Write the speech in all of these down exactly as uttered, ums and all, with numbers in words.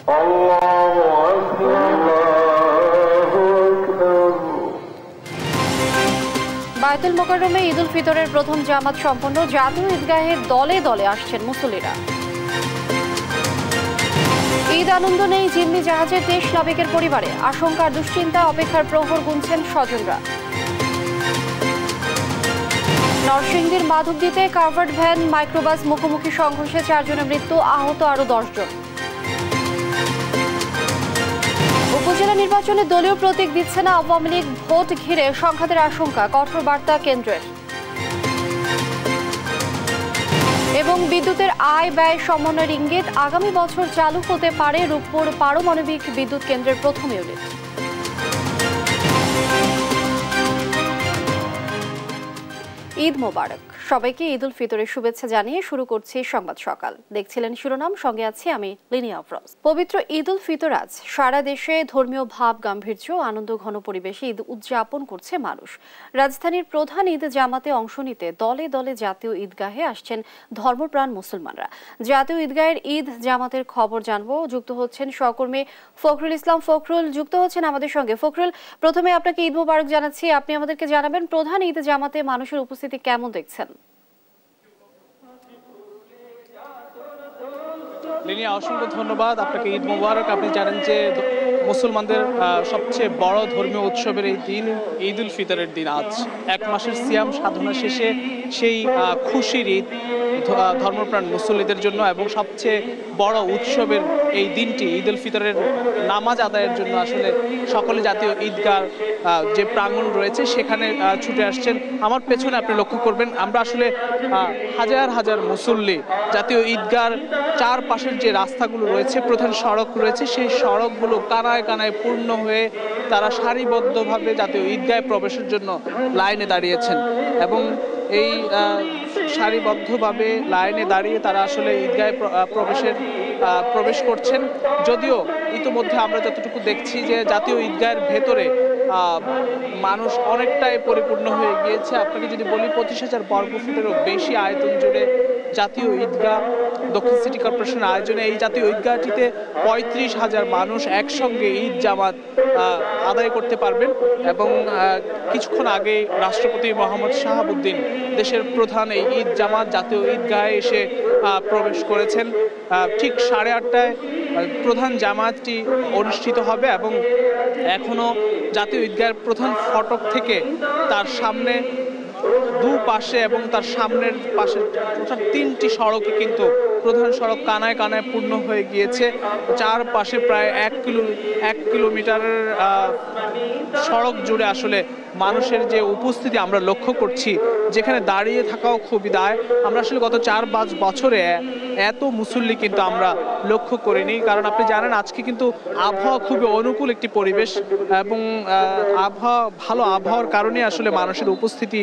বায়তুল মোকাররমে ঈদ উল ফিতরের প্রথম জামাত সম্পন্ন। জাতীয় ঈদগাহে দলে দলে আসছেন মুসল্লিরা। ঈদ আনন্দ নেই জিম্মি জাহাজের তেইশ নাবিকের পরিবারে। আশঙ্কা দুশ্চিন্তা অপেক্ষার প্রহর গুনছেন স্বজনরা। নরসিংদীর মাধবদীতে কাভার্ড ভ্যান মাইক্রোবাস মুখোমুখি সংঘর্ষে চারজনের মৃত্যু, আহত আরো দশ জন। উপজেলা নির্বাচনে দলীয় প্রতীক দিচ্ছে না আওয়ামী লীগ, ভোট ঘিরে সংঘাতের আশঙ্কা, কঠোর বার্তা কেন্দ্রের। এবং বিদ্যুতের আয় ব্যয় সমন্বয়ের ইঙ্গিত, আগামী বছর চালু হতে পারে রূপপুর পারমাণবিক বিদ্যুৎ কেন্দ্রের প্রথম ইউনিট। ঈদ মোবারক সবাইকে। ঈদ উল ফিতরের শুভেচ্ছা জানিয়ে শুরু করছি সংবাদ সকাল। দেখছিলেন শিরোনাম, সঙ্গে আছি আমি লিনিয়া আফরোজ। পবিত্র ঈদ উল ফিতর আজ সারা দেশে ধর্মীয় ভাব গাম্ভীর্য আনন্দ ঘন পরিবেশে ঈদ উদযাপন করছে মানুষ। রাজধানীর প্রধান ঈদ জামাতে অংশ নিতে দলে দলে জাতীয় ঈদগাহে আসছেন ধর্মপ্রাণ মুসলমানরা। জাতীয় ঈদগাহের ঈদ জামাতের খবর জানবো। যুক্ত হচ্ছেন সহকর্মী ফখরুল ইসলাম। ফখরুল যুক্ত হচ্ছেন আমাদের সঙ্গে। ফখরুল, প্রথমে আপনাকে ঈদ মোবারক জানাচ্ছি। আপনি আমাদেরকে জানাবেন প্রধান ঈদ জামাতে মানুষের উপস্থিতি কেমন দেখছেন? লিনিয়া, অসংখ্য ধন্যবাদ আপনাকে। ঈদ মোবারক। আপনি জানেন যে মুসলমানদের সবচেয়ে বড় ধর্মীয় উৎসবের এই দিন ঈদ উল ফিতরের দিন আজ। এক মাসের সিয়াম সাধনা শেষে সেই খুশির ঈদ ধর্মপ্রাণ মুসল্লিদের জন্য, এবং সবচেয়ে বড় উৎসবের এই দিনটি ঈদ উল ফিতরের নামাজ আদায়ের জন্য আসলে সকলে জাতীয় ঈদগাহ যে প্রাঙ্গণ রয়েছে সেখানে ছুটে আসছেন। আমার পেছনে আপনি লক্ষ্য করবেন আমরা আসলে হাজার হাজার মুসল্লি জাতীয় ঈদগাহর চারপাশের যে রাস্তাগুলো রয়েছে, প্রধান সড়ক রয়েছে, সেই সড়কগুলো কানায় কানায় পূর্ণ হয়ে তারা সারিবদ্ধভাবে জাতীয় ঈদগাহে প্রবেশের জন্য লাইনে দাঁড়িয়েছেন। এবং এই সারিবদ্ধভাবে লাইনে দাঁড়িয়ে তারা আসলে ঈদগাহে প্রবেশের প্রবেশ করছেন। যদিও ইতিমধ্যে আমরা যতটুকু দেখছি যে জাতীয় ঈদগাহের ভেতরে মানুষ অনেকটাই পরিপূর্ণ হয়ে গিয়েছে। আপনাকে যদি বলি, পঁচিশ হাজার বর্গ ফুটেরও বেশি আয়তন জুড়ে জাতীয় ঈদগাহ দক্ষিণ সিটি কর্পোরেশনের আয়োজনে এই জাতীয় ঈদগাহটিতে পঁয়ত্রিশ হাজার মানুষ একসঙ্গে ঈদ জামাত আদায় করতে পারবেন। এবং কিছুক্ষণ আগে রাষ্ট্রপতি মোহাম্মদ শাহাবুদ্দিন দেশের প্রধান এই ঈদ জামাত জাতীয় ঈদগাহে এসে প্রবেশ করেছেন। ঠিক সাড়ে আটটায় প্রধান জামাতটি অনুষ্ঠিত হবে এবং এখনো জাতীয় ঈদগাহের প্রধান ফটক থেকে তার সামনে দু পাশে এবং তার সামনের পাশে তিনটি সড়কে কিন্তু প্রধান সড়ক কানায় কানায় পূর্ণ হয়ে গিয়েছে। চার পাশে প্রায় এক কিলো এক কিলোমিটারের সড়ক জুড়ে আসলে মানুষের যে উপস্থিতি আমরা লক্ষ্য করছি, যেখানে দাঁড়িয়ে থাকাও খুবই দায়। আমরা আসলে গত চার পাঁচ বছরে এত মুসল্লি কিন্তু আমরা লক্ষ্য করিনি, কারণ আপনি জানেন আজকে কিন্তু আবহাওয়া খুবই অনুকূল একটি পরিবেশ, এবং আবহাওয়া ভালো আবহাওয়ার কারণে আসলে মানুষের উপস্থিতি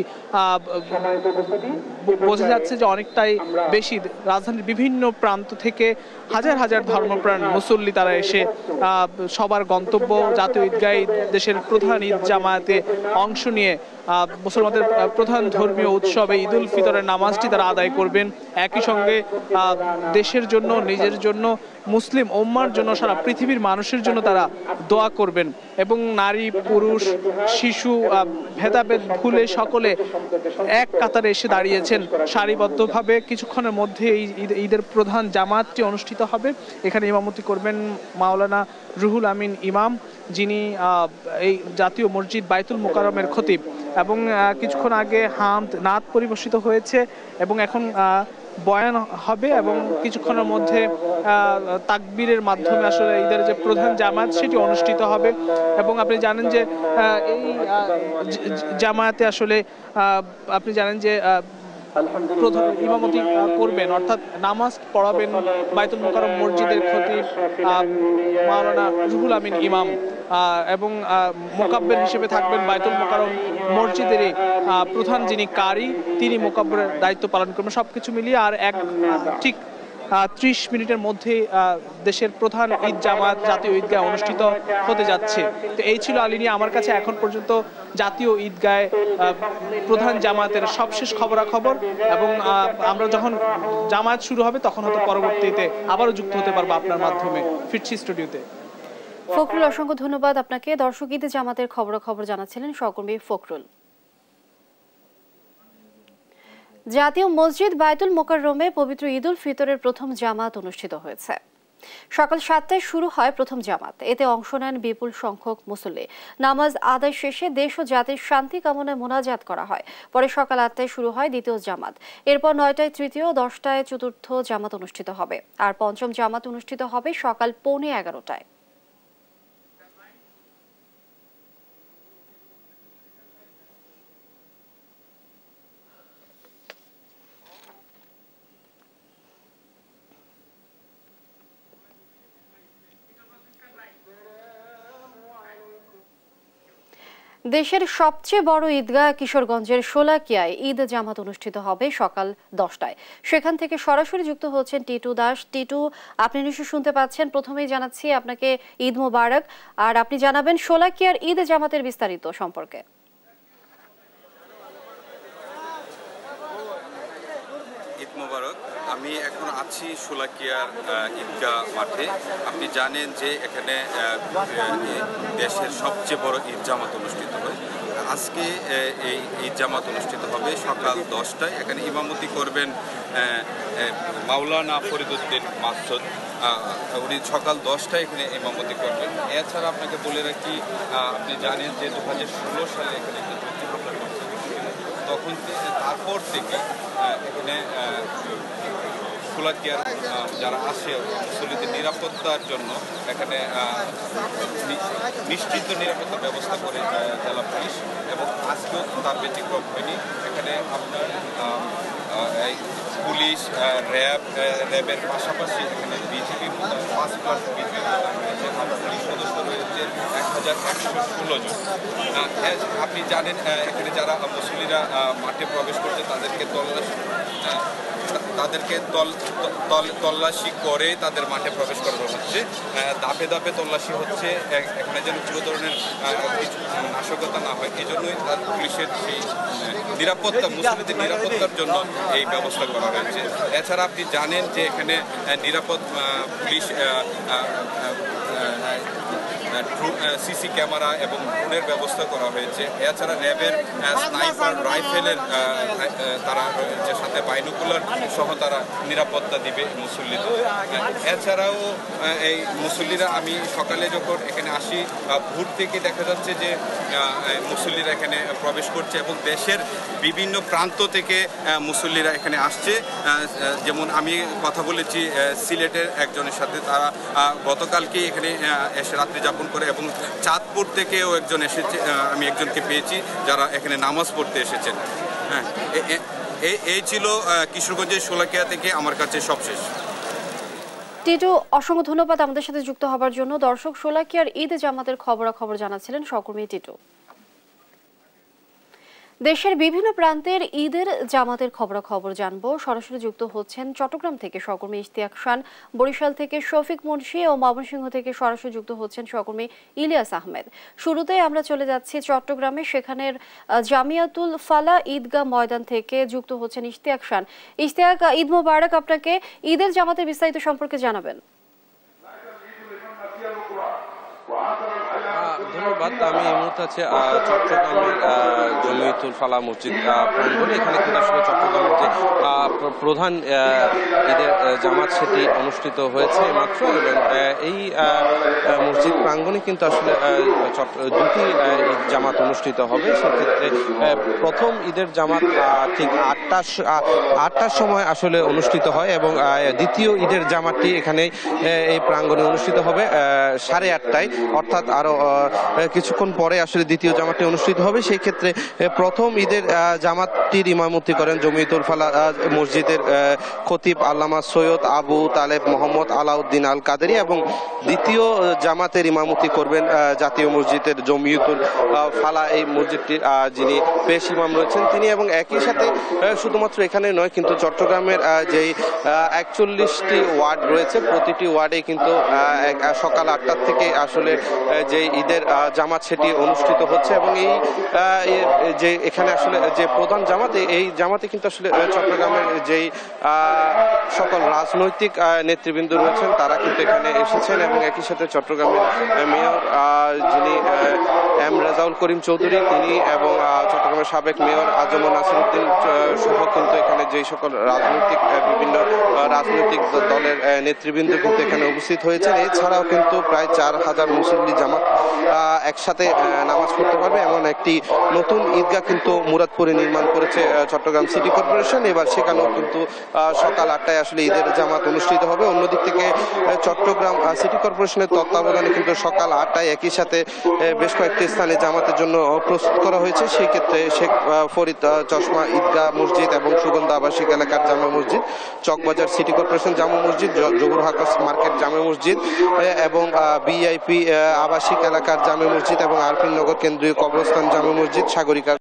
বোঝা যাচ্ছে যে অনেকটাই বেশি। রাজধানীর বিভিন্ন প্রান্ত থেকে হাজার হাজার ধর্মপ্রাণ মুসল্লি তারা এসে সবার গন্তব্য জাতীয় ঈদগাহ দেশের প্রধান ঈদ জামায়াতে অংশ নিয়ে মুসলমানদের প্রধান ধর্মীয় উৎসবে ঈদ উল ফিতরের নামাজটি তারা আদায় করবেন। একই সঙ্গে দেশের জন্য, নিজের জন্য, মুসলিম উম্মার জন্য, সারা পৃথিবীর মানুষের জন্য তারা দোয়া করবেন। এবং নারী পুরুষ শিশু ভেদাভেদ ভুলে সকলে এক কাতারে এসে দাঁড়িয়েছেন সারিবদ্ধভাবে। কিছুক্ষণের মধ্যে এই ঈদের প্রধান জামাতটি অনুষ্ঠিত হবে। এখানে ইমামতি করবেন মাওলানা রুহুল আমিন ইমাম, যিনি এই জাতীয় মসজিদ বায়তুল মোকাররমের খতিব। এবং কিছুক্ষণ আগে হামদ নাত পরিবেশিত হয়েছে এবং এখন বয়ান হবে এবং কিছুক্ষণের মধ্যে তাকবীরের মাধ্যমে আসলে ঈদের যে প্রধান জামাত সেটি অনুষ্ঠিত হবে। এবং আপনি জানেন যে এই জামায়াতে আসলে আপনি জানেন যে প্রধান ইমামতি করবেন, অর্থাৎ নামাজ পড়াবেন বায়তুল মোকাররম মসজিদের খতিব মাওলানা রুহুল আমিন ইমাম, এবং মোকাব্বের হিসেবে থাকবেন বায়তুল মোকাররম মসজিদেরই প্রধান যিনি কারি, তিনি মোকাব্বের দায়িত্ব পালন করবেন। সবকিছু মিলিয়ে আর এক ঠিক ত্রিশ মিনিটের মধ্যে দেশের প্রধান ঈদ জামাত জাতীয় ঈদগাহ অনুষ্ঠিত হতে যাচ্ছে। তো এই ছিল আলিনী আমার কাছে এখন পর্যন্ত জাতীয় ঈদগাহে প্রধান জামাতের সবশেষ খবরাখবর, এবং আমরা যখন জামাত শুরু হবে তখন হয়তো পরবর্তীতে আবারও যুক্ত হতে পারবো আপনার মাধ্যমে। ফিরছি স্টুডিওতে। ফখরুল, অসংখ্য ধন্যবাদ আপনাকে। দর্শক ঈদে জামাতের খবরাখবর জানাচ্ছিলেন সহকর্মী ফখরুল। জাতীয় মসজিদ বায়তুল মোকাররমে পবিত্র ঈদ উল ফিতরের প্রথম জামাত অনুষ্ঠিত হয়েছে। সকাল সাতটায় শুরু হয় প্রথম জামাত। এতে অংশ নেন বিপুল সংখ্যক মুসল্লি। নামাজ আদায় শেষে দেশ ও জাতির শান্তি কামনায় মোনাজাত করা হয়। পরে সকাল আটটায় শুরু হয় দ্বিতীয় জামাত। এরপর নয়টায় তৃতীয়, দশটায় চতুর্থ জামাত অনুষ্ঠিত হবে। আর পঞ্চম জামাত অনুষ্ঠিত হবে সকাল পৌনে এগারোটায়। দেশের সবচেয়ে বড় ঈদগাহ কিশোরগঞ্জের শোলাকিয়ায় ঈদ জামাত অনুষ্ঠিত হবে সকাল দশটায়। সেখান থেকে সরাসরি যুক্ত হচ্ছেন টিটু দাস। টিটু, আপনি নিশ্চয়ই শুনতে পাচ্ছেন। প্রথমেই জানাচ্ছি আপনাকে ঈদ মোবারক। আর আপনি জানাবেন শোলাকিয়ার ঈদ জামাতের বিস্তারিত সম্পর্কে। ঈদ মোবারক। আমি এখন আছি শোলাকিয়ার ঈদগাহ মাঠে। আপনি জানেন যে এখানে দেশের সবচেয়ে বড় ঈদ জামাত অনুষ্ঠিত হয়। আজকে এই ঈদ জামাত অনুষ্ঠিত হবে সকাল দশটায়। এখানে ইমামতি করবেন মাওলানা ফরিদউদ্দিন মাকসুদ। উনি সকাল দশটায় এখানে ইমামতি করবেন। এছাড়া আপনাকে বলে রাখি, আপনি জানেন যে দু হাজার ষোলো সালে এখানে তখন তারপর থেকে এখানে শোলাকিয়ার যারা আসে মুসল্লিদের নিরাপত্তার জন্য এখানে নিশ্চিত নিরাপত্তা ব্যবস্থা করে জেলা পুলিশ, এবং আজকেও তার ব্যতিক্রম হয়নি। এখানে আপনার এই পুলিশ, র্যাব র্যাবের পাশাপাশি এখানে বিজিবি পাঁচ প্লাস বিজিবি রয়েছে, পুলিশ সদস্য রয়েছে এক হাজার একশো ষোলো জন। আপনি জানেন এখানে যারা মুসল্লিরা মাঠে প্রবেশ করছে তাদেরকে তল্লাশি তাদেরকে তল্লাশি করে তাদের মাঠে প্রবেশ করানো হচ্ছে। ধাপে ধাপে তল্লাশি হচ্ছে, এখানে যেন কোনো ধরনের কিছু নাশকতা না হয়, এই জন্যই তার পুলিশের সেই নিরাপত্তা, মুসল্লিদের নিরাপত্তার জন্য এই ব্যবস্থা করা হয়েছে। এছাড়া আপনি জানেন যে এখানে নিরাপদ পুলিশ সিসি ক্যামেরা এবং ড্রোনের ব্যবস্থা করা হয়েছে। এছাড়া র্যাবের স্নাইপার রাইফেলের তারা রয়েছে, সাথে বাইনোকুলার সহ তারা নিরাপত্তা দিবে মুসল্লিদের। এছাড়াও এই মুসল্লিরা, আমি সকালে যখন এখানে আসি ভোর থেকে দেখা যাচ্ছে যে মুসল্লিরা এখানে প্রবেশ করছে এবং দেশের বিভিন্ন প্রান্ত থেকে মুসল্লিরা এখানে আসছে। যেমন আমি কথা বলেছি সিলেটের একজনের সাথে, তারা গতকালকে এখানে এসে রাত্রি যাপন করে, এবং চাঁদপুর থেকেও একজন এসেছে, আমি একজনকে পেয়েছি যারা এখানে নামাজ পড়তে এসেছেন। হ্যাঁ, এই ছিল কিশোরগঞ্জের শোলাকিয়া থেকে আমার কাছে সবশেষ। টিটু, অসংখ্য ধন্যবাদ আমাদের সাথে যুক্ত হবার জন্য। দর্শক, শোলাকিয়ার ঈদ জামাতের খবরাখবর জানাচ্ছিলেন সহকর্মী টিটু। দেশের বিভিন্ন প্রান্তের ঈদের জামাতের খবরাখবর জানবো। সরাসরি যুক্ত হচ্ছেন চট্টগ্রাম থেকে সহকর্মী ইশতিয়াক খান, বরিশাল থেকে শফিক মুন্সি ও ময়মনসিংহ থেকে সরাসরি যুক্ত হচ্ছেন সহকর্মী ইলিয়াস আহমেদ। শুরুতেই আমরা চলে যাচ্ছি চট্টগ্রামে। সেখানের জামিয়াতুল ফালাহ ঈদগাহ ময়দান থেকে যুক্ত হচ্ছেন ইশতিয়াক খান। ইশতিয়াক, ঈদ মোবারক আপনাকে। ঈদের জামাতের বিস্তারিত সম্পর্কে জানাবেন। ধন্যবাদ। আমি এই মুহূর্তে আছি চট্টগ্রামের জামিয়াতুল ফালাহ মসজিদ প্রাঙ্গণে। এখানে কিন্তু আসলে চট্টগ্রামের যে প্রধান ঈদের জামাত সেটি অনুষ্ঠিত হয়েছে মাত্র, এবং এই মসজিদ প্রাঙ্গণে কিন্তু আসলে দুটি ঈদ জামাত অনুষ্ঠিত হবে। সেক্ষেত্রে প্রথম ঈদের জামাত ঠিক আটটার আটটার সময় আসলে অনুষ্ঠিত হয়, এবং দ্বিতীয় ঈদের জামাতটি এখানে এই প্রাঙ্গণে অনুষ্ঠিত হবে সাড়ে আটটায়, অর্থাৎ আরো কিছুক্ষণ পরে আসলে দ্বিতীয় জামাতটি অনুষ্ঠিত হবে। সেই ক্ষেত্রে প্রথম ঈদের জামাতটির ইমামতি করেন জামিয়াতুল ফালাহ মসজিদের খতিব আল্লামা সৈয়দ সৈয়দ আবু তালেব মোহাম্মদ আলাউদ্দিন আল কাদেরী এবং দ্বিতীয় জামাতের ইমামতি করবেন জাতীয় মসজিদের জমিয়তুল ফালা এই মসজিদটির যিনি পেশ ইমাম রয়েছেন তিনি। এবং একই সাথে শুধুমাত্র এখানে নয়, কিন্তু চট্টগ্রামের যেই একচল্লিশটি ওয়ার্ড রয়েছে প্রতিটি ওয়ার্ডে কিন্তু সকাল আটটার থেকে আসলে যে ঈদের জামাত সেটি অনুষ্ঠিত হচ্ছে। এবং এই যে এখানে আসলে যে প্রধান জামাত, এই জামাতে কিন্তু আসলে চট্টগ্রামের যেই সকল রাজনৈতিক নেতৃবৃন্দ রয়েছেন তারা কিন্তু এখানে এসেছেন। এবং একই সাথে চট্টগ্রামের মেয়র যিনি এম রেজাউল করিম চৌধুরী তিনি এবং চট্টগ্রামের সাবেক মেয়র আজম নাসিরউদ্দিন সহ কিন্তু এখানে যেই সকল রাজনৈতিক বিভিন্ন রাজনৈতিক দলের নেতৃবৃন্দ কিন্তু এখানে উপস্থিত হয়েছেন। এছাড়াও কিন্তু প্রায় চার হাজার মুসল্লি জামাত একসাথে নামাজ পড়তে পারবে এমন একটি নতুন ঈদগাহ কিন্তু মুরাদপুরে নির্মাণ করেছে চট্টগ্রাম সিটি কর্পোরেশন। এবার সেখানেও কিন্তু সকাল আটটায় আসলে ঈদের জামাত অনুষ্ঠিত হবে। অন্যদিক থেকে চট্টগ্রাম সিটি কর্পোরেশনের তত্ত্বাবধানে কিন্তু সকাল আটটায় একই সাথে বেশ কয়েকটি স্থানে জামাতের জন্য প্রস্তুত করা হয়েছে। সেই ক্ষেত্রে শেখ ফরিদ চশমা ঈদগাহ মসজিদ এবং সুগন্ধা আবাসিক এলাকার জামে মসজিদ, চকবাজার সিটি কর্পোরেশন জামে মসজিদ, জহুর হাকাস মার্কেট জামে মসজিদ এবং বিআইপি আবাসিক এলাকার জামে মসজিদ এবং আরপিন নগর কেন্দ্রীয় কবরস্থান জামে মসজিদ, সাগরিকা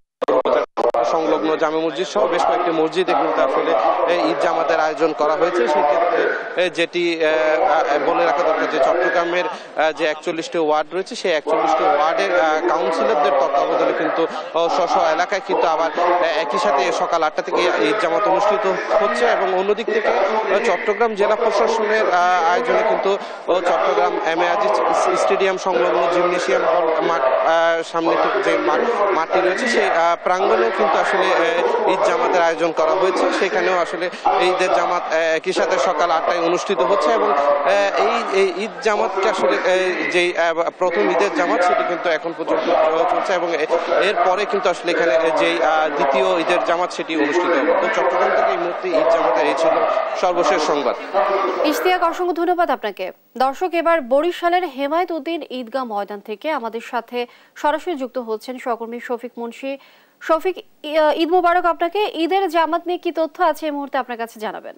সংলগ্ন জামে মসজিদ সহ বেশ কয়েকটি মসজিদে কিন্তু আসলে ঈদ জামাতের আয়োজন করা হয়েছে। সেক্ষেত্রে যেটি বলে রাখা দরকার যে চট্টগ্রামের যে একচল্লিশটি ওয়ার্ড রয়েছে সেই একচল্লিশটি ওয়ার্ডের কাউন্সিলরদের তত্ত্বাবধানে কিন্তু স্ব এলাকায় কিন্তু আবার একই সাথে সকাল আটটা থেকে ঈদ জামাত অনুষ্ঠিত হচ্ছে। এবং অন্যদিক থেকে চট্টগ্রাম জেলা প্রশাসনের আয়োজনে কিন্তু Chattogram M A Aziz stadium সংলগ্ন জিমনেশিয়াম হল মাঠ সামনে যে মাঠটি রয়েছে সেই প্রাঙ্গণেও কিন্তু আসলে ঈদ জামাতের আয়োজন করা হয়েছে। সেখানেও আসলে ঈদের জামাত একই সাথে সকাল আটটায় অনুষ্ঠিত হচ্ছে। এবং এই ঈদ জামাতকে আসলে যে প্রথম ঈদের জামাত সেটি কিন্তু এখন পর্যন্ত চলছে এবং এরপরে কিন্তু আসলে এখানে যেই দ্বিতীয় ঈদের জামাত সেটি অনুষ্ঠিত হবে। তো চট্টগ্রাম থেকে এই মুহূর্তে ঈদ জামাতের এই ছিল সর্বশেষ সংবাদ। ইশতিয়াক, অসংখ্য ধন্যবাদ আপনাকে। দর্শক, এবার বরিশালের হেমায়েত উদ্দিন ঈদগাহ ময়দান থেকে আমাদের সাথে সরাসরি যুক্ত হচ্ছেন সহকর্মী শফিক মুন্সি। শফিক, ঈদ মোবারক আপনাকে। ঈদের জামাত নিয়ে কি তথ্য আছে এই মুহূর্তে আপনার কাছে জানাবেন?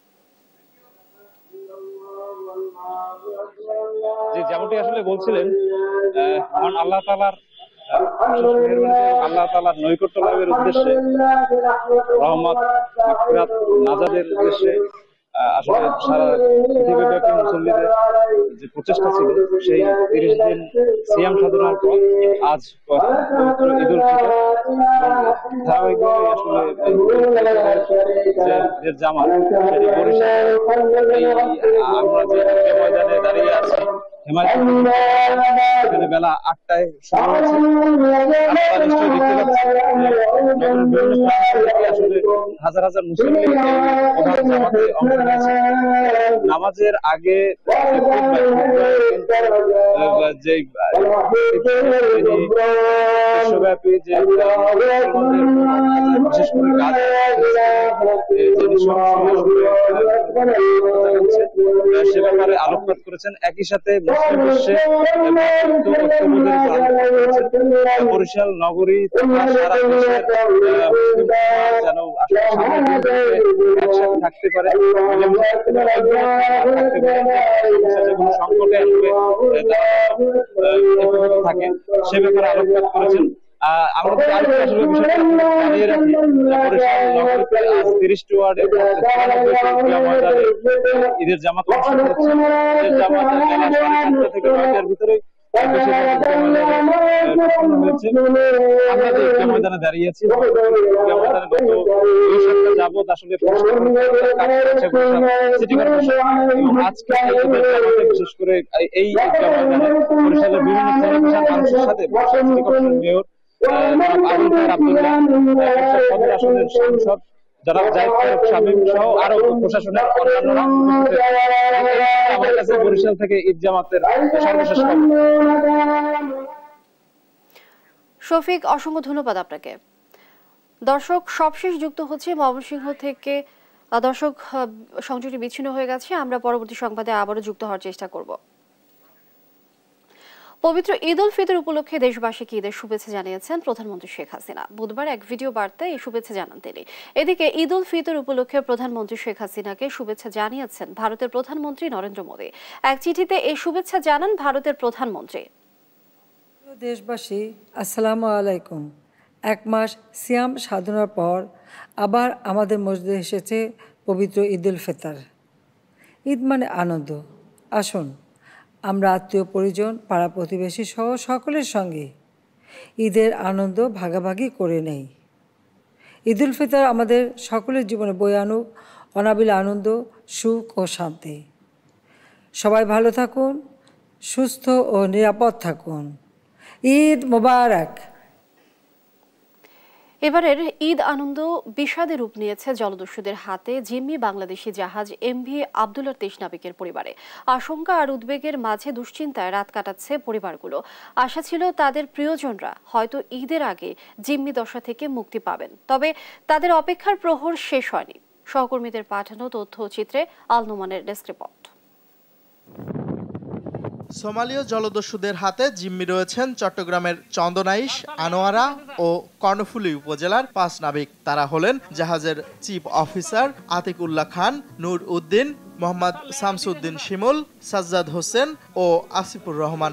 যে যেমনটি আসলে বলছিলেন, মহান আল্লাহ তাআলার আল্লাহ তাআলার নৈকট্য লাভের উদ্দেশ্যে, রহমত মাগফিরাত নাজাতের উদ্দেশ্যে আসলে সারা পৃথিবীব্যাপী মুসল্লিদের যে প্রচেষ্টা ছিল সেই তিরিশ দিন সিয়াম সাধনার পর আজ পবিত্র ঈদ উল ফিতর ধারাবাহিকভাবে আসলে যে জামাত সেটি বরিশাল আমরা যে ময়দানে দাঁড়িয়ে আছি এখানে বেলা আটটায় শুরু হয়েছে। আপনারা নিশ্চয়ই দেখতে পাচ্ছেন আসলে হাজার হাজার মুসলিম প্রধান জামাতে অংশ নিয়েছে। নামাজের আগে যে বিশ্বব্যাপী যে বিশেষ করে কাজ সে ব্যাপারে আলোকপাত করেছেন। একই সাথে মুসলিম বিশ্বে বরিশাল নগরী সারা দেশের যেন একসাথে থাকতে পারে, সংকটে থাকে সে ব্যাপারে আলোকপাত করেছেন। আমাদের আরেকটা আসলে বিষয়টা জানিয়ে রাখি, বরিশাল নগরীতে আজ তিরিশটি ওয়ার্ডে ঈদের জামাত অনুষ্ঠিত হচ্ছে। ঈদের জামাত বেলা সাড়ে সাতটা থেকে নয়টার ভিতরে আমরা যে ঈদগাহ ময়দানে দাঁড়িয়ে আছি, ঈদগাহ ময়দানে গত দুই সপ্তাহ যাবত আসলে সিটি কর্পোরেশন আজকে বিশেষ করে এই ঈদগাহ ময়দানে বরিশালের বিভিন্ন শ্রেণী পেশার মানুষের সাথে city corporation mayor Abul Khayer Abdullah আসনের সাংসদ জনাব জাহিদ ফারুক শামীম সহ আরো প্রশাসনের অন্যান্যরা আমার কাছে বরিশাল থেকে ঈদ জামাতের সর্বশেষ খবর। শফিক, অসংখ্য ধন্যবাদ আপনাকে। দর্শক, সবশেষ যুক্ত হচ্ছে ময়মনসিংহ থেকে। দর্শক, সংযোগটি বিচ্ছিন্ন হয়ে গেছে, আমরা পরবর্তী সংবাদে আবারও যুক্ত হওয়ার চেষ্টা করব। পবিত্র ঈদ উল ফিতর উপলক্ষে দেশবাসীকে ঈদের শুভেচ্ছা জানিয়েছেন প্রধানমন্ত্রী শেখ হাসিনা। বুধবার এক ভিডিও বার্তায় এই শুভেচ্ছা জানান তিনি। এদিকে ঈদ উল ফিতর উপলক্ষে প্রধানমন্ত্রী শেখ হাসিনাকে শুভেচ্ছা জানিয়েছেন ভারতের প্রধানমন্ত্রী নরেন্দ্র মোদী। এক চিঠিতে এই শুভেচ্ছা জানান ভারতের প্রধানমন্ত্রী। দেশবাসী, আসসালামু আলাইকুম। এক মাস সিয়াম সাধনার পর আবার আমাদের মসজিদে এসেছে পবিত্র ঈদ উল ফিতর। ঈদ মানে আনন্দ। আসুন আমরা আত্মীয় পরিজন, পাড়া প্রতিবেশী সহ সকলের সঙ্গে ঈদের আনন্দ ভাগাভাগি করে নেই। ঈদ উল ফিতর আমাদের সকলের জীবনে বয়ে আনুক অনাবিল আনন্দ, সুখ ও শান্তি। সবাই ভালো থাকুন, সুস্থ ও নিরাপদ থাকুন। ঈদ মোবারক। এবারের ঈদ আনন্দ বিষাদে রূপ নিয়েছে জলদস্যুদের হাতে জিম্মি বাংলাদেশি জাহাজ এমভি আবদুল্লাহ তেইশ নাবিকের পরিবারে। আশঙ্কা আর উদ্বেগের মাঝে দুশ্চিন্তায় রাত কাটাচ্ছে পরিবারগুলো। আশা ছিল তাদের প্রিয়জনরা হয়তো ঈদের আগে জিম্মি দশা থেকে মুক্তি পাবেন, তবে তাদের অপেক্ষার প্রহর শেষ হয়নি। সহকর্মীদের পাঠানো তথ্যচিত্রে আল নোমানের ডেস্ক রিপোর্ট। সোমালীয় জলদস্যুদের হাতে জিম্মি রয়েছেন চট্টগ্রামের চন্দনাইশ, আনোয়ারা ও কর্ণফুলী উপজেলার পাঁচ নাবিক। তারা হলেন জাহাজের চিফ অফিসার আতিক উল্লাহ খান, নূর উদ্দিন, মোহাম্মদ শামসুদ্দিন শিমুল, সাজ্জাদ হোসেন ও আসিফুর রহমান।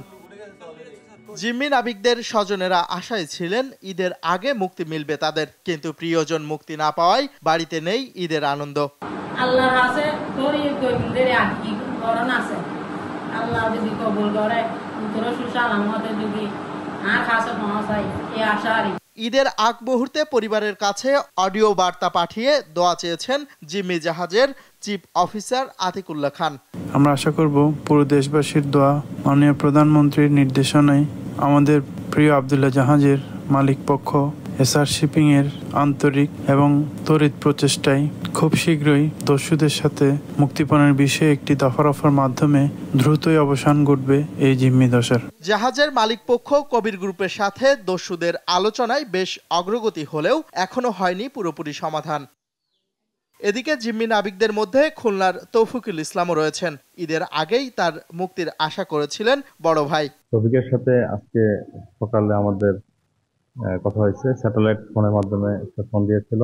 জিম্মি নাবিকদের স্বজনেরা আশায় ছিলেন ঈদের আগে মুক্তি মিলবে তাদের, কিন্তু প্রিয়জন মুক্তি না পাওয়ায় বাড়িতে নেই ঈদের আনন্দ। আল্লাহর কাছে তোরই গোবিন্দের আকি করণ আছে, আল্লাহ যদি কবুল করে তোর সুসালামতে যদি আর কাছে পৌঁছাই এই আশারই। ঈদের আগ মুহূর্তে পরিবারের কাছে অডিও বার্তা পাঠিয়ে দোয়া চেয়েছেন জিম্মি জাহাজের চিফ অফিসার আতিক উল্লাহ খান। আমরা আশা করব পুরো দেশবাসীর দোয়া, মাননীয় প্রধানমন্ত্রীর নির্দেশনায় আমাদের প্রিয় আবদুল্লাহ জাহাজের মালিক পক্ষ এসআর শিপিং এর আন্তরিক এবং তড়িৎ প্রচেষ্টায় খুব শীঘ্রই দস্যুদের সাথে মুক্তিপণের বিষয়ে একটি দফা রফার মাধ্যমে দ্রুতই অবসান ঘটবে এই জিম্মি দশার। জাহাজের মালিক পক্ষ কবির গ্রুপের সাথে দস্যুদের আলোচনায় বেশ অগ্রগতি হলেও এখনো হয়নি পুরোপুরি সমাধান। এদিকে জিম্মি নাবিকদের মধ্যে খুলনার তৌফিকুল ইসলামও রয়েছেন। ঈদের আগেই তার মুক্তির আশা করেছিলেন বড় ভাই। তৌফিকের সাথে আজকে সকালে আমাদের কথা হয়েছে, স্যাটেলাইট ফোনের মাধ্যমে ফোন দিয়েছিল,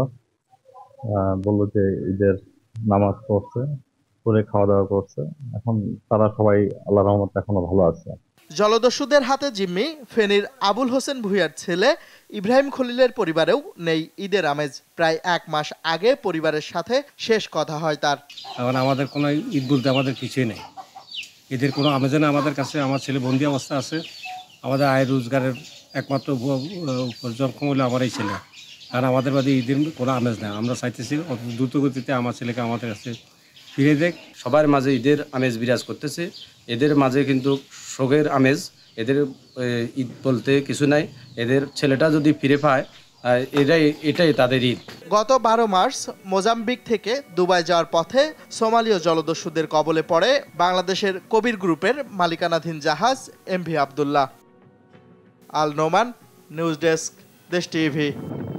বললো যে ঈদের নামাজ পড়ছে, করে খাওয়া দাওয়া করছে, এখন তারা সবাই আল্লাহর রহমতে এখনো ভালো আছে। জলদস্যুদের হাতে জিম্মি ফেনীর আবুল হোসেন ভুঁইয়ার ছেলে ইব্রাহিম খলিলের পরিবারেও নেই ঈদের আমেজ। প্রায় এক মাস আগে পরিবারের সাথে শেষ কথা হয় তার। এখন আমাদের কোনো ঈদ বলতে আমাদের কিছুই নেই, ঈদের কোনো আমেজ না আমাদের কাছে। আমার ছেলে বন্দি অবস্থা আছে, আমাদের আয় রোজগারের একমাত্র উপার্জন হলো আমার এই ছেলে, কারণ আমাদের বাদে ঈদের কোনো আমেজ নেই। আমরা চাইতেছি অত দ্রুত গতিতে আমার ছেলেকে আমাদের কাছে ফিরে দেখ। সবার মাঝে ঈদের আমেজ বিরাজ করতেছে, এদের মাঝে কিন্তু শোকের আমেজ। এদের ঈদ বলতে কিছু নাই, এদের ছেলেটা যদি ফিরে পায় এটাই এটাই তাদের ঈদ। গত বারো মার্চ মোজাম্বিক থেকে দুবাই যাওয়ার পথে সোমালীয় জলদস্যুদের কবলে পড়ে বাংলাদেশের কবির গ্রুপের মালিকানাধীন জাহাজ MV Abdullah. Al Noman, news desk, Desh TV.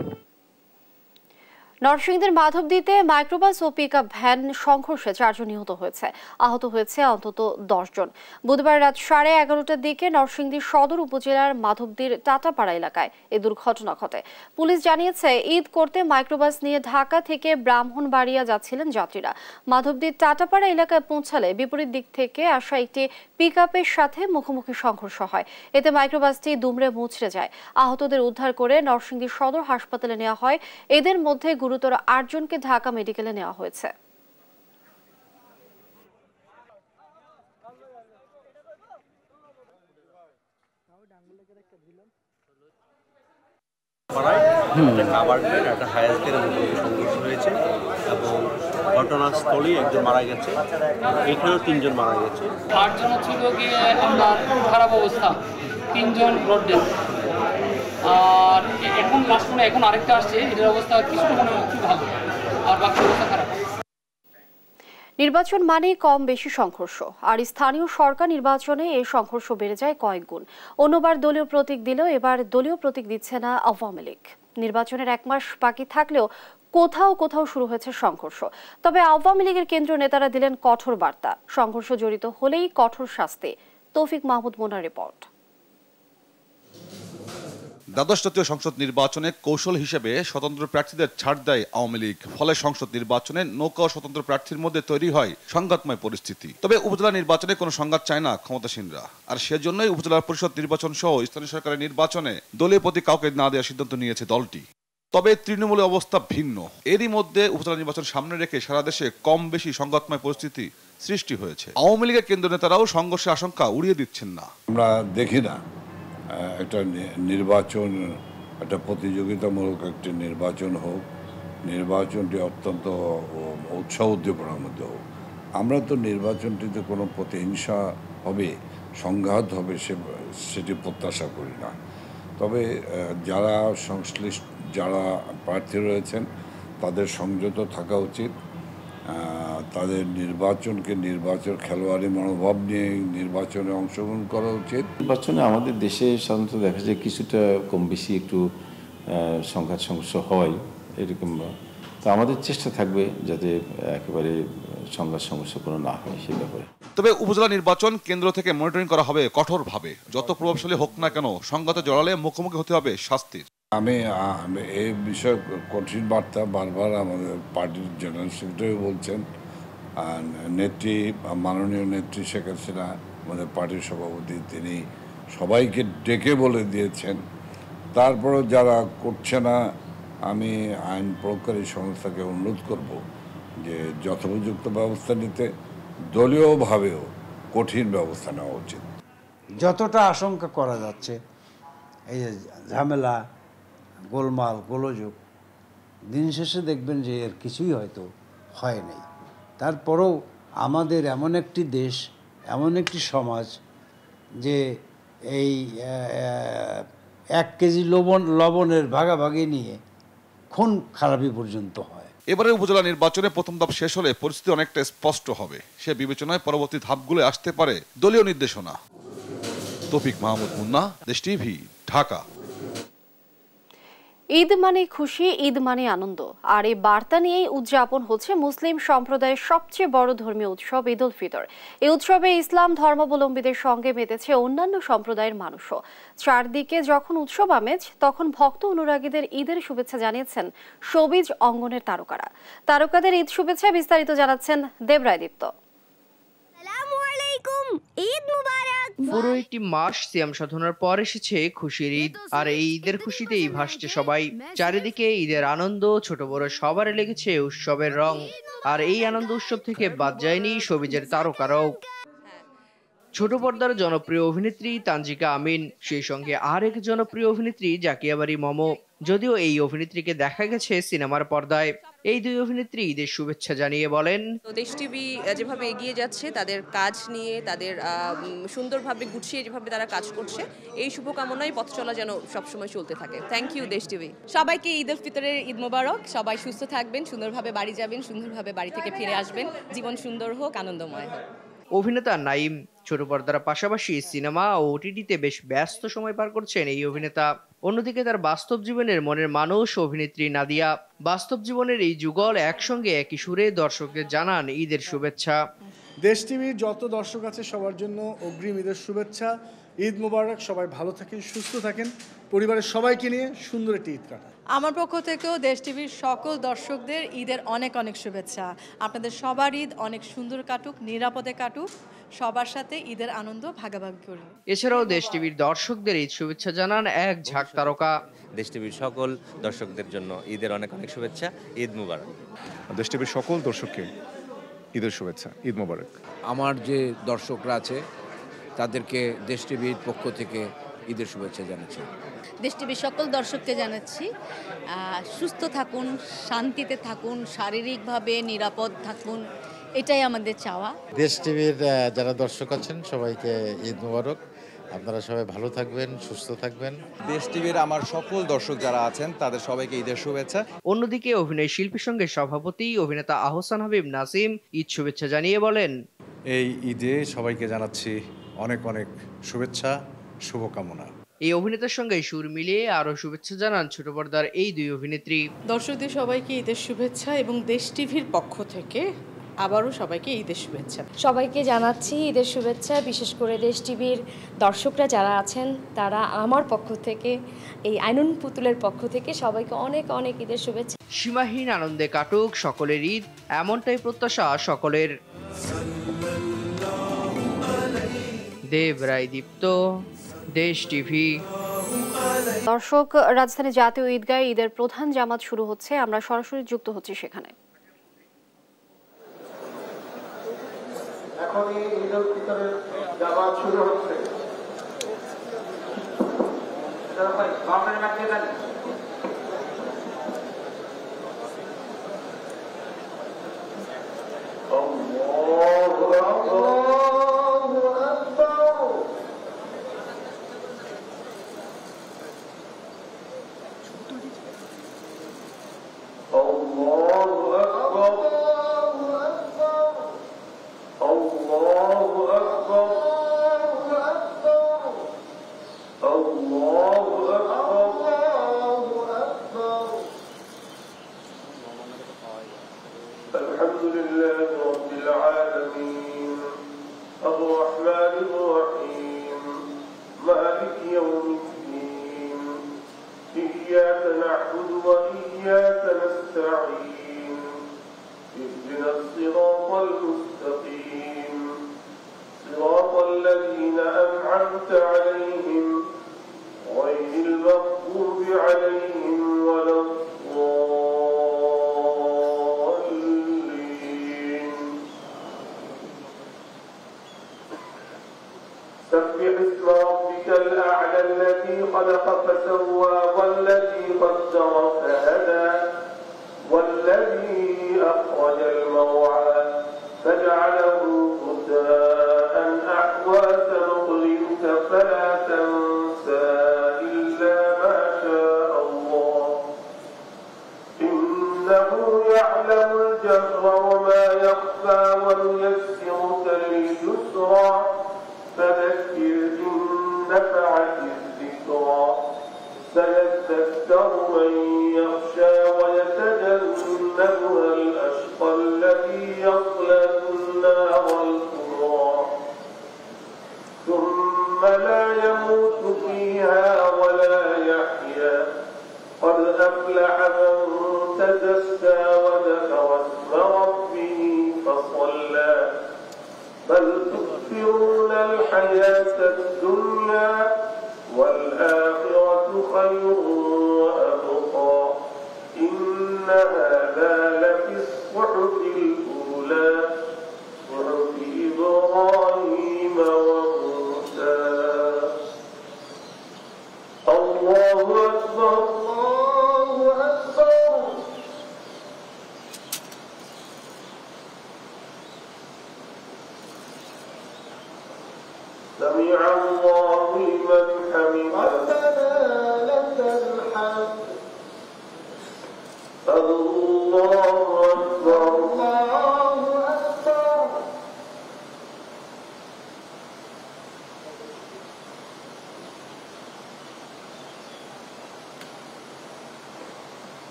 নরসিংদীর মাধবদীতে মাইক্রোবাস ও পিকআপ ভ্যান সংঘর্ষে চারজন নিহত হয়েছে, আহত হয়েছে অন্তত দশ জন। বুধবার রাত সাড়ে এগারোটার দিকে নরসিংদী সদর উপজেলার মাধবদীর টাটাপাড়া এলাকায় এ দুর্ঘটনা ঘটে। পুলিশ জানিয়েছে ঈদ করতে মাইক্রোবাস নিয়ে ঢাকা থেকে ব্রাহ্মণবাড়িয়া যাচ্ছিলেন যাত্রীরা। মাধবদীর টাটাপাড়া এলাকায় পৌঁছালে বিপরীত দিক থেকে আসা একটি পিকআপের সাথে মুখোমুখি সংঘর্ষ হয়। এতে মাইক্রোবাসটি দুমড়ে মুচড়ে যায়। আহতদের উদ্ধার করে নরসিংদী সদর হাসপাতালে নেওয়া হয়। এদের মধ্যে গুরুতর আটজনকে ঢাকা মেডিকেলে নেওয়া হয়েছে। সংঘর্ষ হয়েছে এবং ঘটনাস্থলেই একজন মারা গেছে, এখানেও তিনজন মারা গেছে। আটজন ছিল গিয়ে আপনার খারাপ অবস্থা, তিনজন রোড ডেথ, আর এখন লাস্ট মানে এখন আরেকটা আসছে, এটার অবস্থা কিছুটা মনে একটু ভালো, আর বাকি অবস্থা খারাপ। নির্বাচন মানে কম বেশি সংঘর্ষ, আর স্থানীয় সরকার নির্বাচনে এই সংঘর্ষ বেড়ে যায় কয়েক গুণ। অন্যবার দলীয় প্রতীক দিলেও এবার দলীয় প্রতীক দিচ্ছে না আওয়ামী লীগ। নির্বাচনের এক মাস বাকি থাকলেও কোথাও কোথাও শুরু হয়েছে সংঘর্ষ। তবে আওয়ামী লীগের কেন্দ্রীয় নেতারা দিলেন কঠোর বার্তা, সংঘর্ষ জড়িত হলেই কঠোর শাস্তি। তৌফিক মাহমুদ মোনার রিপোর্ট। দ্বাদশ জাতীয় সংসদ নির্বাচনে কৌশল হিসেবে স্বতন্ত্র প্রার্থীদের ছাড় দেয় আওয়ামী লীগ। ফলে সংসদ নির্বাচনে নৌকা ও স্বতন্ত্র প্রার্থীর মধ্যে তৈরি হয় সংঘাতময় পরিস্থিতি। তবে উপজেলা নির্বাচনে কোনো সংঘাত চায় না ক্ষমতাসীনরা, আর সেজন্যই উপজেলা পরিষদ নির্বাচন সহ স্থানীয় সরকারের নির্বাচনে দলীয় প্রতি কাউকে না দেওয়ার সিদ্ধান্ত নিয়েছে দলটি। তবে তৃণমূলের অবস্থা ভিন্ন। এরই মধ্যে উপজেলা নির্বাচন সামনে রেখে সারা দেশে কম বেশি সংঘাতময় পরিস্থিতি সৃষ্টি হয়েছে। আওয়ামী লীগের কেন্দ্রীয় নেতারাও সংঘর্ষের আশঙ্কা উড়িয়ে দিচ্ছেন না। আমরা দেখি না একটা নির্বাচন একটা প্রতিযোগিতামূলক একটি নির্বাচন হোক, নির্বাচনটি অত্যন্ত উৎসাহ উদ্দীপনার মধ্যে হোক। আমরা তো নির্বাচনটিতে কোনো প্রতিহিংসা হবে, সংঘাত হবে সে সেটি প্রত্যাশা করি না। তবে যারা সংশ্লিষ্ট যারা প্রার্থী রয়েছেন তাদের সংযত থাকা উচিত, তাদের নির্বাচনকে নির্বাচন খেলোয়াড়ি মনোভাব নিয়ে নির্বাচনে অংশগ্রহণ করা উচিত। নির্বাচনে আমাদের দেশে সাধারণত দেখা যায় কিছুটা কম বেশি একটু সংঘাত সংঘর্ষ হয় এরকম, তো আমাদের চেষ্টা থাকবে যাতে একেবারে সংঘাত সংঘর্ষ কোনো না হয় সে ব্যাপারে। তবে উপজেলা নির্বাচন কেন্দ্র থেকে মনিটরিং করা হবে কঠোরভাবে। যত প্রভাবশালী হোক না কেন সংঘাতে জড়ালে মুখোমুখি হতে হবে শাস্তির। আমি এই বিষয়ে কঠিন বার্তা বারবার আমাদের পার্টির জেনারেল সেক্রেটারি বলছেন, নেত্রী মাননীয় নেত্রী শেখ হাসিনা আমাদের পার্টির সভাপতি, তিনি সবাইকে ডেকে বলে দিয়েছেন। তারপরেও যারা করছে না, আমি আইন প্রয়োগকারী সংস্থাকে অনুরোধ করব যে যথোপযুক্ত ব্যবস্থা নিতে, দলীয়ভাবেও কঠিন ব্যবস্থা নেওয়া উচিত। যতটা আশঙ্কা করা যাচ্ছে এই যে ঝামেলা, গোলমাল, গোলযোগ, দিন শেষে দেখবেন যে এর কিছুই হয়তো হয় নাই। তারপরেও আমাদের এমন একটি দেশ, এমন একটি সমাজ যে এই এক কেজি লবণ লবণের ভাগাভাগি নিয়ে খুন খারাপি পর্যন্ত হয়। এবারে উপজেলা নির্বাচনে প্রথম ধাপ শেষ হলে পরিস্থিতি অনেকটা স্পষ্ট হবে। সে বিবেচনায় পরবর্তী ধাপগুলো আসতে পারে দলীয় নির্দেশনা। তৌফিক মাহমুদ মুন্না, দেশ টিভি, ঢাকা। ঈদ মানে খুশি, ঈদ মানে আনন্দ, আর এই বার্তা নিয়েই উদযাপন হচ্ছে মুসলিম সম্প্রদায়ের সবচেয়ে বড় ধর্মীয় উৎসব ঈদ উল ফিতর। এই উৎসবে ইসলাম ধর্মাবলম্বীদের সঙ্গে মেতেছে অন্যান্য সম্প্রদায়ের মানুষও। চারদিকে যখন উৎসব আমেজ, তখন ভক্ত অনুরাগীদের ঈদের শুভেচ্ছা জানিয়েছেন শোবিজ অঙ্গনের তারকারা। তারকাদের ঈদ শুভেচ্ছা বিস্তারিত জানাচ্ছেন দেবরায় দীপ্ত। ঈদ মুবারক। পুরো একটি মাস সিয়াম সাধনার পর এসেছে খুশির ঈদ, আর এই ঈদের খুশিতেই ভাসছে সবাই। চারিদিকে ঈদের আনন্দ, ছোট বড় সবার লেগেছে উৎসবের রং। আর এই আনন্দ উৎসব থেকে বাদ যায়নি শোবিজের তারকারাও। ছোট পর্দার জনপ্রিয় অভিনেত্রী তানজিকা আমিন, সেই সঙ্গে আরেক জনপ্রিয় অভিনেত্রী জাকিয়া বারি মমো। যদিও এই অভিনেত্রীকে দেখা গেছে সিনেমার পর্দায়। এই দুই অভিনেত্রী ঈদের শুভেচ্ছা জানিয়ে বলেন, দেশ টিভি যেভাবে এগিয়ে যাচ্ছে তাদের কাজ নিয়ে, তাদের সুন্দরভাবে গুছিয়ে যেভাবে তারা কাজ করছে, এই শুভকামনায় পথ চলা যেন সবসময় চলতে থাকে। Thank you Desh TV. সবাইকে ঈদ উল ফিতরের ঈদ মোবারক। সবাই সুস্থ থাকবেন, সুন্দরভাবে বাড়ি যাবেন, সুন্দরভাবে বাড়ি থেকে ফিরে আসবেন। জীবন সুন্দর হোক, আনন্দময় হোক। অভিনেতা নাইম ছোট পর্দার পাশাপাশি সিনেমা ও ওটিটিতে বেশ ব্যস্ত সময় পার করছেন এই অভিনেতা। অন্যদিকে তার বাস্তব জীবনের মনের মানুষ অভিনেত্রী নাদিয়া। বাস্তব জীবনের এই যুগল একসঙ্গে একই সুরে দর্শকদের জানান ঈদের শুভেচ্ছা। দেশ টিভির যত দর্শক আছে সবার জন্য অগ্রিম ঈদের শুভেচ্ছা। ঈদ মোবারক। সবাই ভালো থাকেন, সুস্থ থাকেন, পরিবারের সবাইকে নিয়ে সুন্দর একটি ঈদ কাটান। আমার পক্ষ থেকেও দেশ টিভির সকল দর্শকদের ঈদের অনেক অনেক শুভেচ্ছা। আপনাদের সবার ঈদ অনেক সুন্দর কাটুক, নিরাপদে কাটুক, সবার সাথে ঈদের আনন্দ ভাগাভাগি করি। এছাড়াও দেশ টিভির দর্শকদের ঈদ শুভেচ্ছা জানান এক ঝাঁক তারকা। দেশ টিভির সকল দর্শকদের জন্য ঈদের অনেক অনেক শুভেচ্ছা, ঈদ মুবারক। দেশ টিভির সকল দর্শককে ঈদের শুভেচ্ছা, ঈদ মুবারক। আমার যে দর্শকরা আছে তাদেরকে দেশ টিভির পক্ষ থেকে ঈদের শুভেচ্ছা জানাচ্ছি। দেশ টিভির সকল দর্শককে জানাচ্ছি সুস্থ থাকুন, শান্তিতে থাকুন, শারীরিকভাবে নিরাপদ থাকুন, এটাই আমাদের চাওয়া। দেশ টিভির যারা দর্শক আছেন সবাইকে ঈদ মোবারক। আপনারা সবাই ভালো থাকবেন, সুস্থ থাকবেন। দেশ টিভির আমার সকল দর্শক যারা আছেন তাদের সবাইকে ঈদের শুভেচ্ছা। অন্যদিকে অভিনয় শিল্পী সঙ্গে সভাপতি অভিনেতা আহসান হাবিব নাসিম ঈদ শুভেচ্ছা জানিয়ে বলেন, এই ঈদে সবাইকে জানাচ্ছি অনেক অনেক শুভেচ্ছা, শুভকামনা। এই অভিনেতার সঙ্গে সুর মিলিয়ে আরো শুভেচ্ছা জানান ছোট পর্দার এই দুই অভিনেত্রী। দর্শকদের সবাইকে ঈদের শুভেচ্ছা এবং দেশ টিভির পক্ষ থেকে আবারও সবাইকে ঈদের শুভেচ্ছা। সবাইকে জানাচ্ছি ঈদের শুভেচ্ছা। বিশেষ করে দেশ টিভির দর্শকরা যারা আছেন তারা আমার পক্ষ থেকে, এই আইনুন পুতুলের পক্ষ থেকে সবাইকে অনেক অনেক ঈদের শুভেচ্ছা। সীমাহীন আনন্দে কাটুক সকলের ঈদ, এমনটাই প্রত্যাশা সকলের। দেব রায় দীপ্ত, দেশ টিভি। দর্শক, রাজধানী জাতীয় ঈদগাহে ঈদের প্রধান জামাত শুরু হচ্ছে, আমরা সরাসরি যুক্ত হচ্ছি সেখানে। এখনই ঈদুল ফিতরের জামাত শুরু হচ্ছে।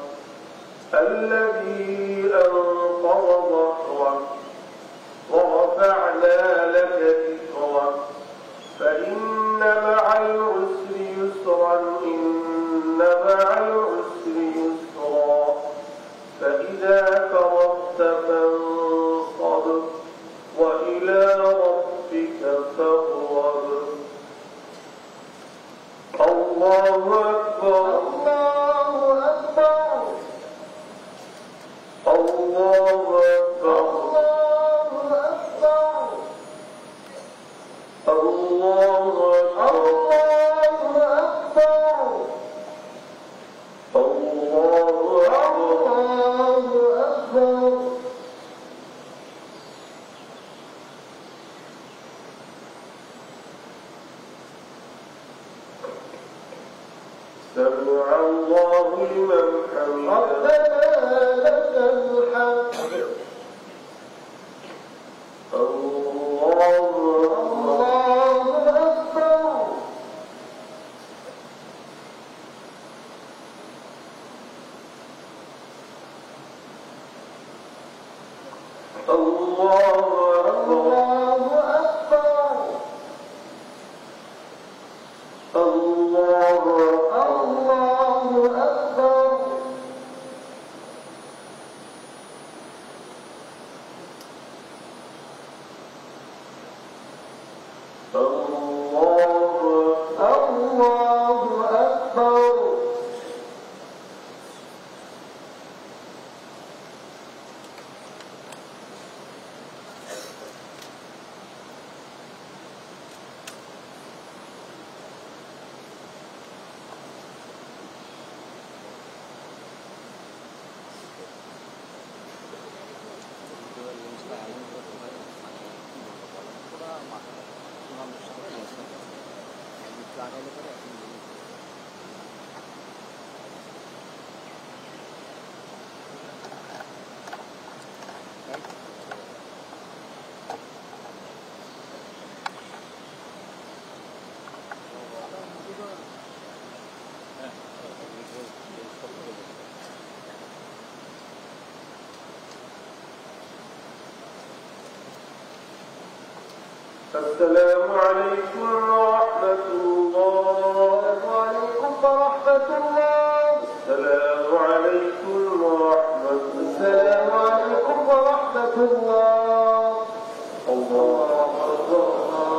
الذي أنقض ظهرك ورفعنا سمع الله لمن حمده ربنا لك الحمد الله الله أكبر الله الله أكبر الله الله أكبر الله أكبر السلام عليكم ورحمة الله وعليكم ورحمة الله السلام عليكم ورحمة السلام عليكم ورحمة الله الله أكبر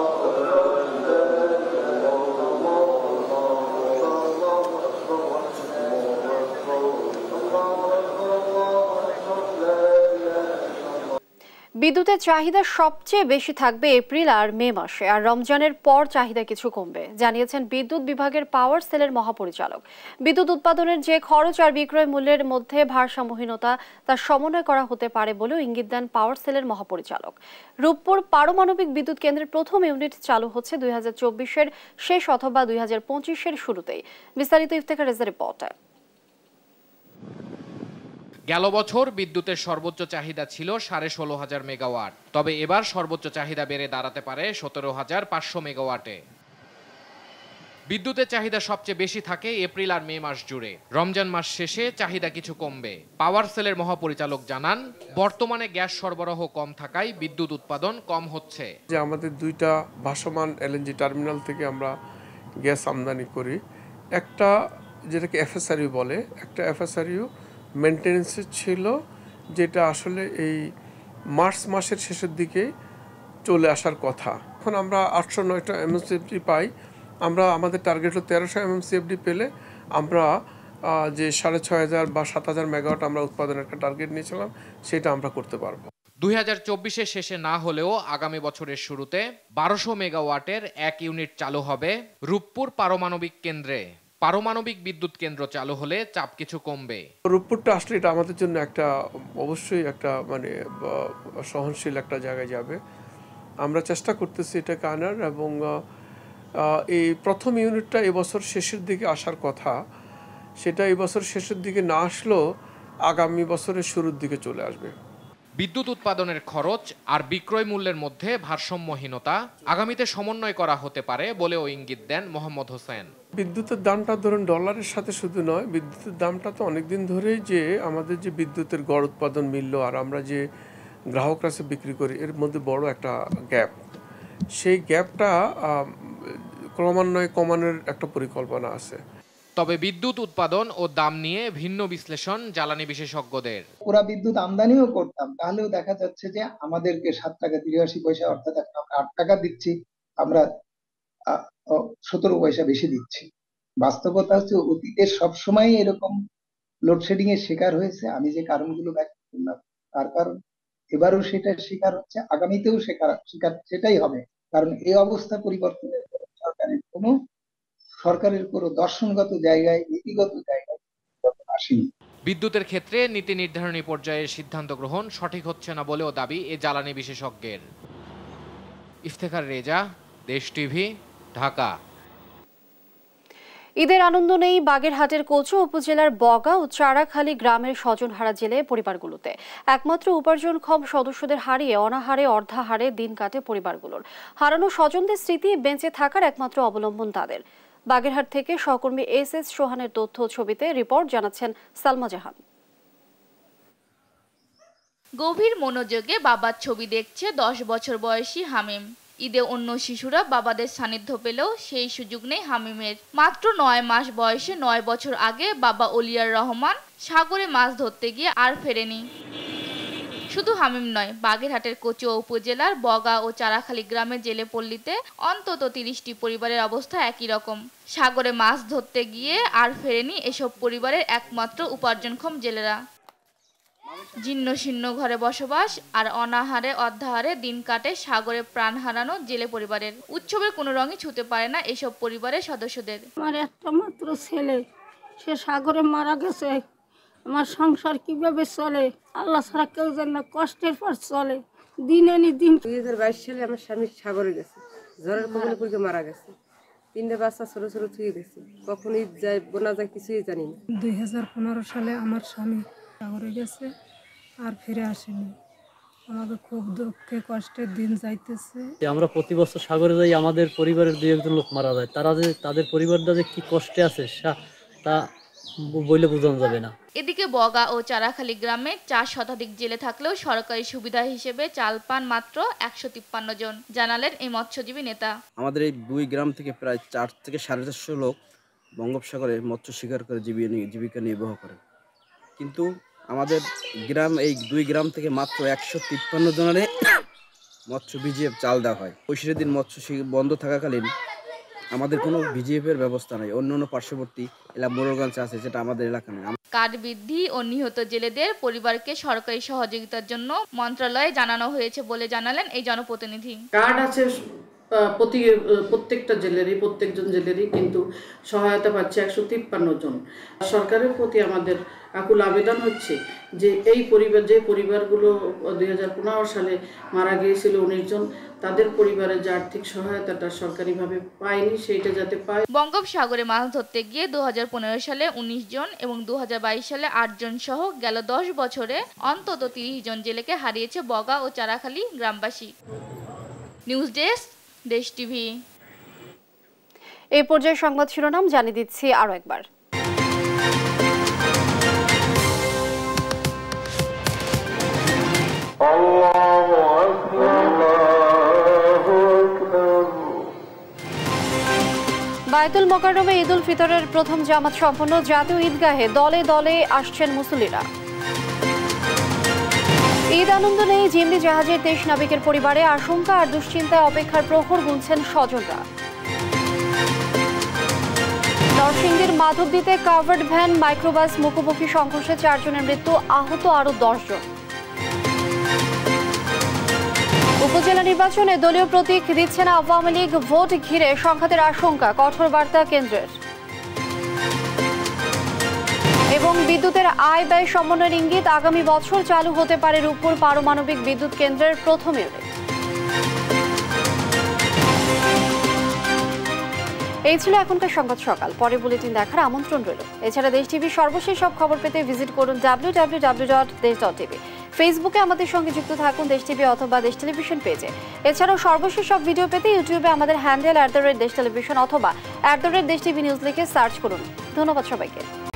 বিদ্যুতের চাহিদা সবচেয়ে বেশি থাকবে এপ্রিল আর মে মাসে, আর রমজানের পর চাহিদা কিছু কমবে, জানিয়েছেন বিদ্যুৎ বিভাগের পাওয়ার সেলের মহাপরিচালক। বিদ্যুৎ উৎপাদনের যে খরচ আর বিক্রয় মূল্যের মধ্যে ভারসাম্যহীনতা তা সমন্বয় করা হতে পারে বলেও ইঙ্গিত দেন পাওয়ার সেলের মহাপরিচালক। রূপপুর পারমাণবিক বিদ্যুৎ কেন্দ্রের প্রথম ইউনিট চালু হচ্ছে দুই হাজার চব্বিশের শেষ অথবা দুই হাজার পঁচিশের শুরুতেই। বিস্তারিত ইফতেখার রেজার রিপোর্টে। গেল বছর বিদ্যুতের সর্বোচ্চ চাহিদা ছিল সাড়ে ষোলো হাজার মেগাওয়াট, তবে এবার সর্বোচ্চ চাহিদা বেড়ে দাঁড়াতে পারে সতেরো হাজার পাঁচশো মেগাওয়াটে। বিদ্যুতের চাহিদা সবচেয়ে বেশি থাকে এপ্রিল আর মে মাস জুড়ে। রমজান মাস শেষে চাহিদা কিছু কমবে। পাওয়ার সেলের মহাপরিচালক জানান, বর্তমানে গ্যাস সরবরাহ কম থাকায় বিদ্যুৎ উৎপাদন কম হচ্ছে। যে আমাদের দুইটা ভাসমান এলএনজি টার্মিনাল থেকে আমরা গ্যাস আমদানি করি, একটা যেটাকে এফএসআরইউ বলে, একটা এফএসআরইউ মেনটেন্যান্সে ছিল, যেটা আসলে এই মার্চ মাসের শেষের দিকে চলে আসার কথা। এখন আমরা আটশো নয়টা এমএমসিএফডি পাই। আমরা আমাদের টার্গেট হলো তেরোশো এমএমসিএফডি পেলে আমরা যে সাড়ে ছয় হাজার বা সাত হাজার মেগাওয়াট আমরা উৎপাদনের একটা টার্গেট নিয়েছিলাম, সেটা আমরা করতে পারবো। দুই হাজার চব্বিশের শেষে না হলেও আগামী বছরের শুরুতে বারোশো মেগাওয়াটের এক ইউনিট চালু হবে রূপপুর পারমাণবিক কেন্দ্রে। পারমাণবিক বিদ্যুৎ কেন্দ্র চালু হলে চাপ কিছু কমবে। রূপপুরটা আসলে এটা আমাদের জন্য একটা অবশ্যই একটা মানে সহনশীল একটা জায়গায় যাবে। আমরা চেষ্টা করতেছি এটাকে আনার, এবং এই প্রথম ইউনিটটা এবছর শেষের দিকে আসার কথা, সেটা এবছর শেষের দিকে না আসলেও আগামী বছরের শুরুর দিকে চলে আসবে। বিদ্যুৎ উৎপাদনের খরচ আর বিক্রয় মূল্যের মধ্যে ভারসাম্যহীনতা আগামীতে সমন্বয় করা হতে পারে বলেও ইঙ্গিত দেন মোহাম্মদ হোসেন। বিদ্যুতের দামটা ধরুন ডলারের সাথে শুধু নয়, বিদ্যুতের দামটা তো অনেকদিন ধরেই যে আমাদের যে বিদ্যুতের গড় উৎপাদন মূল্য আর আমরা যে গ্রাহক কাছে বিক্রি করি, এর মধ্যে বড় একটা গ্যাপ। সেই গ্যাপটা ক্রমান্বয়ে কমানোর একটা পরিকল্পনা আছে। তবে বিদ্যুৎ উৎপাদন ও দাম নিয়ে ভিন্ন বিশ্লেষণ জ্বালানি বিশেষজ্ঞদের। পুরা বিদ্যুৎ আমদানিও করতাম, তাহলেও দেখা যাচ্ছে যে আমাদেরকে সাত টাকা তিরাশি পয়সা, অর্থাৎ এখন আমরা আট টাকা দিচ্ছি, আমরা সতেরো পয়সা বেশি দিচ্ছি। বাস্তবতা হচ্ছে অতীতে সবসময় এরকম লোডশেডিং এর শিকার হয়েছে। আমি যে কারণগুলো ব্যাখ্যা করলাম তার কারণ এবারও সেটার শিকার হচ্ছে, আগামীতেও শিকার শিকার সেটাই হবে। কারণ এই অবস্থা পরিবর্তনের সরকারের কোনো সরকারের কোনো দর্শনগত জায়গায়, নীতিগত জায়গায় আসেনি। বিদ্যুতের ক্ষেত্রে নীতি নির্ধারণী পর্যায়ে সিদ্ধান্ত গ্রহণ সঠিক হচ্ছে না বলেও দাবি এ জ্বালানি বিশেষজ্ঞের। ইফতেখার রেজা, দেশ টিভি, ঢাকা। ঈদের আনন্দ নেই বাগেরহাটের কোচো উপজেলার বগা ও চারাখালী গ্রামের স্বজনহারা জেলে পরিবারগুলোতে। একমাত্র উপার্জনক্ষম সদস্যদের হারিয়ে অনাহারে অর্ধাহারে দিন কাটে পরিবারগুলোর। হারানো স্বজনদের স্মৃতি বেঁচে থাকার একমাত্র অবলম্বন তাদের। বাগেরহাট থেকে সহকর্মী এস এস সোহানের তথ্য ছবিতে রিপোর্ট জানাচ্ছেন সালমা জাহান। গভীর মনোযোগে বাবার ছবি দেখছে দশ বছর বয়সী হামিম। ঈদে অন্য শিশুরা বাবাদের সান্নিধ্য পেলেও সেই সুযোগ নেই হামিমের। মাত্র নয় মাস বয়সে নয় বছর আগে বাবা অলিয়ার রহমান সাগরে মাছ ধরতে গিয়ে আর ফেরেনি। শুধু হামিম নয়, বাগেরহাটের কচুয়া উপজেলার বগা ও চারাখালী গ্রামের জেলে পল্লীতে অন্তত তিরিশটি পরিবারের অবস্থা একই রকম। সাগরে মাছ ধরতে গিয়ে আর ফেরেনি এসব পরিবারের একমাত্র উপার্জনক্ষম জেলেরা। জীর্ণ শীর্ণ ঘরে বসবাস আর অনাহারে অর্ধাহারে দিন কাটে সাগরে প্রাণ হারানো জেলে পরিবারের। উৎসবের কোনো রঙই ছুঁতে পারে না এসব পরিবারের সদস্যদের। আমার একটা মাত্র ছেলে, সে সাগরে মারা গেছে। আমার সংসার কিভাবে চলে? আল্লাহ ছাড়া কেউ যেন কষ্টের পর চলে। দিন আনি দিন। দুই হাজার বাইশ সালে আমার স্বামী সাগরে গেছে, ঝড়ের কবলে পড়ে মারা গেছে। তিনটে বাচ্চা ছোট ছোট থুয়ে গেছে, কখন ঈদ যায় বোনা যায় কিছুই জানি না। দুই হাজার পনেরো সালে আমার স্বামী সাগরে গেছে, আর ফিরে আসেনি। আমাদের খুব দুঃখে কষ্টের দিন যাইতেছে। আমরা প্রতি বছর সাগরে যাই, আমাদের পরিবারের দুই একজন লোক মারা যায়। তারা যে তাদের পরিবারটা যে কি কষ্টে আছে তা বলে বোঝানো যাবে না। এদিকে বগা ও চারাখালী গ্রামে চার শতাধিক জেলে থাকলেও সরকারি সুবিধা হিসেবে চাল পান মাত্র একশো তিপ্পান্ন জন, জানালেন এই মৎস্যজীবী নেতা। আমাদের এই দুই গ্রাম থেকে প্রায় চার থেকে সাড়ে চারশো লোক বঙ্গোপসাগরে মৎস্য শিকার করে জীবিকা নির্বাহ করে, কিন্তু আমাদের গ্রাম এই দুই গ্রাম থেকে মাত্র একশো তিপ্পান্ন জনের মৎস্য ভিজিএফ চাল দেওয়া হয়। পঁয়ষট্টি দিন মৎস্য বন্ধ থাকাকালীন আমাদের কোনো ভিজিএফ এর ব্যবস্থা নাই। অন্য অন্য পার্শ্ববর্তী এলাকা মোরগঞ্জ আছে, যেটা আমাদের এলাকা নেই। কার্ড বৃদ্ধি ও নিহত জেলেদের পরিবারকে সরকারি সহযোগিতার জন্য মন্ত্রণালয়ে জানানো হয়েছে বলে জানালেন এই জনপ্রতিনিধি। কার্ড আছে প্রতি প্রত্যেকটা জেলেরই, প্রত্যেকজন জেলেরই, কিন্তু সহায়তা পাচ্ছে একশো তিপ্পান্ন জন। সরকারের প্রতি আমাদের আকুল আবেদন হচ্ছে যে এই পরিবার যে পরিবারগুলো দুই হাজার পনেরো সালে মারা গিয়েছিল উনিশ জন, তাদের পরিবারের যে আর্থিক সহায়তাটা সরকারিভাবে পায়নি, সেইটা যাতে পায়। বঙ্গোপসাগরে মাছ ধরতে গিয়ে দু হাজার পনেরো সালে উনিশ জন এবং দু হাজার বাইশ সালে আট জন সহ গেল দশ বছরে অন্তত তিরিশ জন জেলেকে হারিয়েছে বগা ও চারাখালী গ্রামবাসী। News desk, Desh TV. এই পর্যায়ে সংবাদ শিরোনাম জানিয়ে দিচ্ছি আরো একবার। বায়তুল মোকাররমে ঈদ উল ফিতরের প্রথম জামাত সম্পন্ন। জাতীয় ঈদগাহে দলে দলে আসছেন মুসল্লিরা। ঈদ আনন্দ নেই জিম্মি জাহাজের তেইশ নাবিকের পরিবারে। আশঙ্কা আর দুশ্চিন্তায় অপেক্ষার প্রহর গুনছেন স্বজনরা। নরসিংদীর মাধবদীতে কাভার্ড ভ্যান মাইক্রোবাস মুখোমুখি সংঘর্ষে চারজনের মৃত্যু, আহত আরো দশ জন। উপজেলা নির্বাচনে দলীয় প্রতীক দিচ্ছে না আওয়ামী লীগ, ভোট ঘিরে সংঘাতের আশঙ্কা, কঠোর বার্তা কেন্দ্রের। এবং বিদ্যুতের আয় ব্যয় সমন্বয়ের ইঙ্গিত, আগামী বছর চালু হতে পারে রূপপুর পারমাণবিক বিদ্যুৎ কেন্দ্রের প্রথম ইউনিট। এই ছিল এখনকার সংবাদ সকাল। পরে বুলেটিন দেখার আমন্ত্রণ রইল। এছাড়া দেশ টিভির সর্বশেষ সব খবর পেতে ভিজিট করুন W W W dot Desh dot TV. ফেসবুকে আমাদের সঙ্গে যুক্ত থাকুন দেশ টিভি অথবা দেশ টেলিভিশন পেজে। এছাড়াও সর্বশেষ সব ভিডিও পেতে ইউটিউবে আমাদের handle at the rate Desh television অথবা at the rate Desh TV news লিখে সার্চ করুন। ধন্যবাদ সবাইকে।